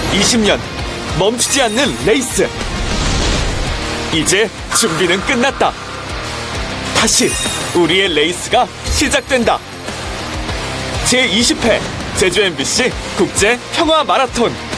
20년 멈추지 않는 레이스. 이제 준비는 끝났다. 다시 우리의 레이스가 시작된다. 제20회 제주 MBC 국제 평화 마라톤.